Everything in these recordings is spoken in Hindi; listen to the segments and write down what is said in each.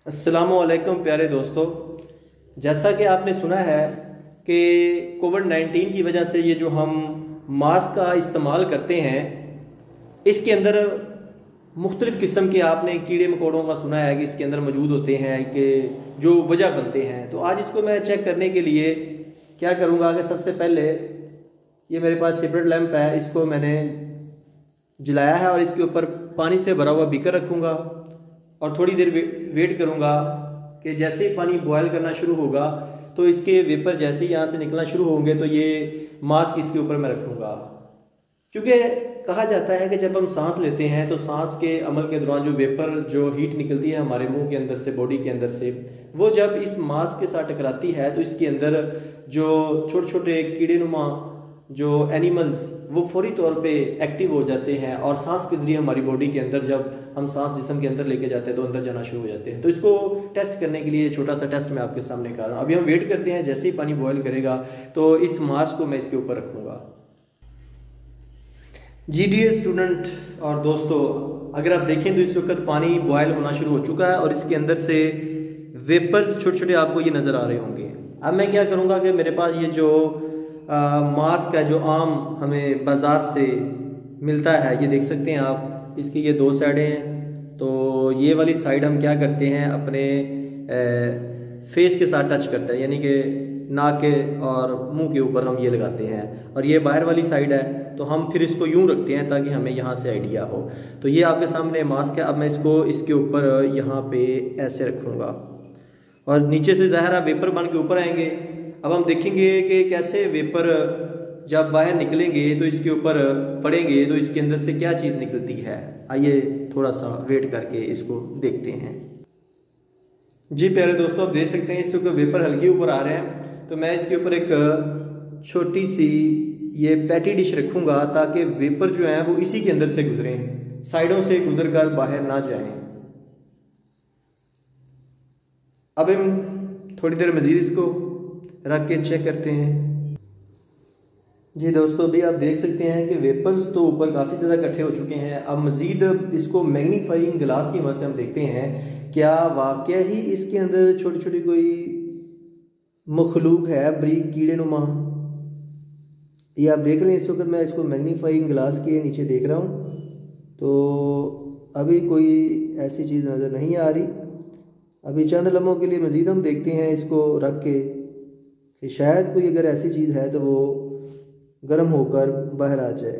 अस्सलामुअलैकुम प्यारे दोस्तों। जैसा कि आपने सुना है कि कोविड-19 की वजह से ये जो हम मास्क का इस्तेमाल करते हैं इसके अंदर मुख्तलिफ़ किस्म के आपने कीड़े मकोड़ों का सुना है कि इसके अंदर मौजूद होते हैं कि जो वजह बनते हैं। तो आज इसको मैं चेक करने के लिए क्या करूँगा कि सबसे पहले ये मेरे पास सिगरेट लैंप है, इसको मैंने जलाया है और इसके ऊपर पानी से भरा हुआ बीकर रखूँगा और थोड़ी देर वेट करूँगा कि जैसे ही पानी बॉयल करना शुरू होगा तो इसके वेपर जैसे ही यहाँ से निकलना शुरू होंगे तो ये मास्क इसके ऊपर मैं रखूँगा। क्योंकि कहा जाता है कि जब हम सांस लेते हैं तो सांस के अमल के दौरान जो वेपर जो हीट निकलती है हमारे मुंह के अंदर से, बॉडी के अंदर से, वो जब इस मास्क के साथ टकराती है तो इसके अंदर जो छोटे छोटे कीड़े नुमा जो एनिमल्स वो फौरी तौर पे एक्टिव हो जाते हैं और सांस के ज़रिए हमारी बॉडी के अंदर जब हम सांस जिस्म के अंदर लेके जाते हैं तो अंदर जाना शुरू हो जाते हैं। तो इसको टेस्ट करने के लिए छोटा सा टेस्ट मैं आपके सामने कर रहा हूँ। अभी हम वेट करते हैं, जैसे ही पानी बॉयल करेगा तो इस मास्क को मैं इसके ऊपर रखूँगा। जी स्टूडेंट और दोस्तों, अगर आप देखें तो इस वक्त पानी बॉयल होना शुरू हो चुका है और इसके अंदर से वेपर्स छोटे छोटे आपको ये नज़र आ रहे होंगे। अब मैं क्या करूँगा कि मेरे पास ये जो मास्क है जो आम हमें बाज़ार से मिलता है, ये देख सकते हैं आप, इसकी ये दो साइडें हैं। तो ये वाली साइड हम क्या करते हैं अपने फेस के साथ टच करते हैं, यानी कि नाक के और मुंह के ऊपर हम ये लगाते हैं, और ये बाहर वाली साइड है तो हम फिर इसको यूं रखते हैं ताकि हमें यहाँ से आइडिया हो। तो ये आपके सामने मास्क है। अब मैं इसको इसके ऊपर यहाँ पे ऐसे रखूँगा और नीचे से ज़ाहिर वेपर बन के ऊपर आएंगे। अब हम देखेंगे कि कैसे वेपर जब बाहर निकलेंगे तो इसके ऊपर पड़ेंगे तो इसके अंदर से क्या चीज़ निकलती है। आइए थोड़ा सा वेट करके इसको देखते हैं। जी प्यारे दोस्तों, आप देख सकते हैं इसके वेपर हल्के ऊपर आ रहे हैं। तो मैं इसके ऊपर एक छोटी सी ये पैटी डिश रखूँगा ताकि वेपर जो है वो इसी के अंदर से गुजरें, साइडों से गुजर कर बाहर ना जाएं। अब हम थोड़ी देर मज़ीद इसको रख के चेक करते हैं। जी दोस्तों, अभी आप देख सकते हैं कि वेपर्स तो ऊपर काफ़ी ज़्यादा इकट्ठे हो चुके हैं। अब मज़ीद इसको मैग्नीफाइंग ग्लास की मदद से हम देखते हैं क्या वाकया ही इसके अंदर छोटी छोटी कोई मखलूक है, बारीक कीड़े नुमा। ये आप देख लें, इस वक्त मैं इसको मैग्नीफाइंग ग्लास के नीचे देख रहा हूँ तो अभी कोई ऐसी चीज़ नज़र नहीं आ रही। अभी चंद लम्हों के लिए मज़ीद हम देखते हैं इसको रख के कि शायद कोई अगर ऐसी चीज़ है तो वो गर्म होकर बाहर आ जाए।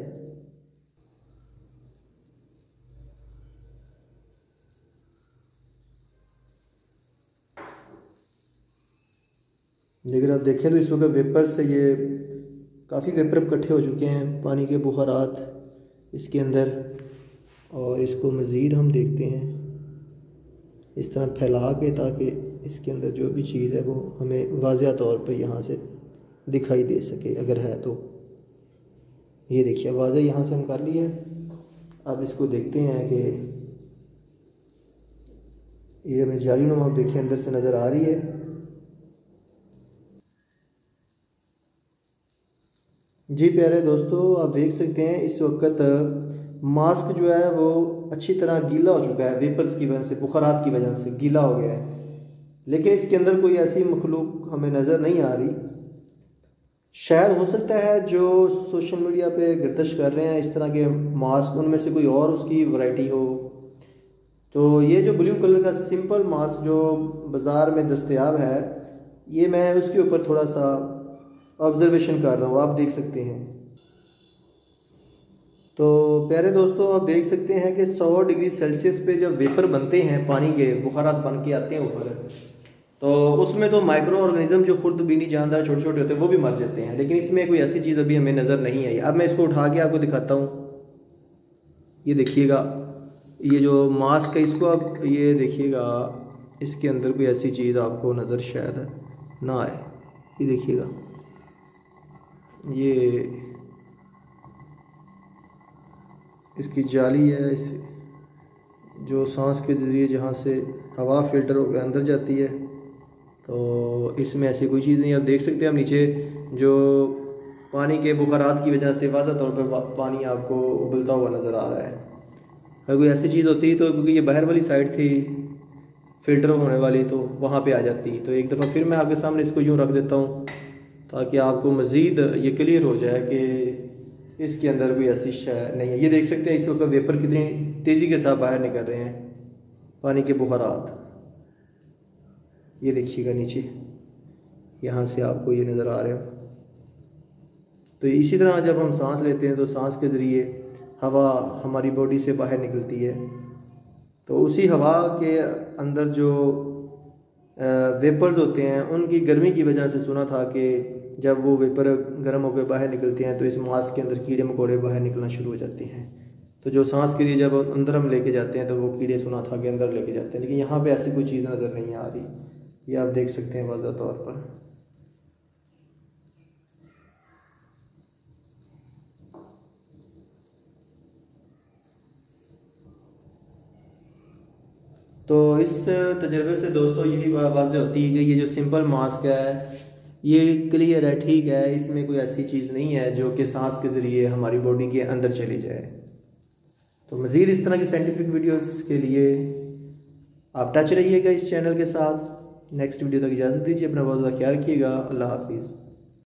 लेकिन आप देखें तो इस वक्त वेपर से ये काफ़ी वेपर इकट्ठे हो चुके हैं, पानी के बुखारात इसके अंदर। और इसको मज़ीद हम देखते हैं इस तरह फैला के ताकि इसके अंदर जो भी चीज़ है वो हमें वाज़िया तौर पे यहाँ से दिखाई दे सके अगर है तो। ये देखिए वाज़े यहाँ से हम कर लिए। अब इसको देखते हैं कि ये हमें जाली नुमा देखिए अंदर से नज़र आ रही है। जी प्यारे दोस्तों, आप देख सकते हैं इस वक्त मास्क जो है वो अच्छी तरह गीला हो चुका है, वेपर्स की वजह से, बुखारात की वजह से गीला हो गया है। लेकिन इसके अंदर कोई ऐसी मखलूक हमें नज़र नहीं आ रही। शायद हो सकता है जो सोशल मीडिया पे गर्दिश कर रहे हैं इस तरह के मास्क, उनमें से कोई और उसकी वैरायटी हो। तो ये जो ब्लू कलर का सिंपल मास्क जो बाज़ार में दस्तयाब है, ये मैं उसके ऊपर थोड़ा सा ऑब्जर्वेशन कर रहा हूँ, आप देख सकते हैं। तो प्यारे दोस्तों, आप देख सकते हैं कि 100 डिग्री सेल्सियस पे जब वेपर बनते हैं, पानी के बुखारात बन के आते हैं ऊपर, तो उसमें तो माइक्रो ऑर्गेनिज्म जो खुर्द बीनी जानदार छोटे छोटे होते हैं वो भी मर जाते हैं। लेकिन इसमें कोई ऐसी चीज़ अभी हमें नज़र नहीं आई। अब मैं इसको उठा के आपको दिखाता हूँ। ये देखिएगा, ये जो मास्क है इसको आप ये देखिएगा, इसके अंदर कोई ऐसी चीज़ आपको नज़र शायद ना आए। ये देखिएगा, ये इसकी जाली है, इस जो सांस के ज़रिए जहाँ से हवा फिल्टर होकर अंदर जाती है, तो इसमें ऐसी कोई चीज़ नहीं। आप देख सकते हैं हम नीचे जो पानी के बुखारात की वजह से वाज़ा तौर पर पानी आपको उबलता हुआ नज़र आ रहा है। अगर कोई ऐसी चीज़ होती तो, क्योंकि ये बाहर वाली साइड थी, फ़िल्टर होने वाली, तो वहाँ पे आ जाती है। तो एक दफ़ा फिर मैं आपके सामने इसको यूँ रख देता हूँ ताकि आपको मज़ीद ये क्लियर हो जाए कि इसके अंदर कोई ऐसी शय नहीं है। ये देख सकते हैं इस वक्त वेपर कितनी तेज़ी के साथ बाहर निकल रहे हैं, पानी के बुखारात। ये देखिएगा नीचे, यहाँ से आपको ये नज़र आ रहे हो। तो इसी तरह जब हम सांस लेते हैं तो सांस के ज़रिए हवा हमारी बॉडी से बाहर निकलती है। तो उसी हवा के अंदर जो वेपर्स होते हैं उनकी गर्मी की वजह से सुना था कि जब वो वेपर गर्म होकर बाहर निकलते हैं तो इस मास्क के अंदर कीड़े मकोड़े बाहर निकलना शुरू हो जाते हैं। तो जो सांस के लिए जब अंदर हम लेके जाते हैं तो वो कीड़े सुना था कि अंदर लेके जाते हैं, लेकिन यहाँ पे ऐसी कोई चीज़ नज़र नहीं आ रही। ये आप देख सकते हैं वाज़ह तौर पर। तो इस तजर्बे से दोस्तों यही वाज़ेह होती है कि ये जो सिंपल मास्क है ये क्लियर है, ठीक है, इसमें कोई ऐसी चीज़ नहीं है जो कि सांस के ज़रिए हमारी बॉडी के अंदर चली जाए। तो मज़ीद इस तरह की साइंटिफिक वीडियोस के लिए आप टच रहिएगा इस चैनल के साथ। नेक्स्ट वीडियो तक इजाज़त दीजिए, अपना बहुत ज़्यादा ख्याल रखिएगा। अल्लाह हाफिज़।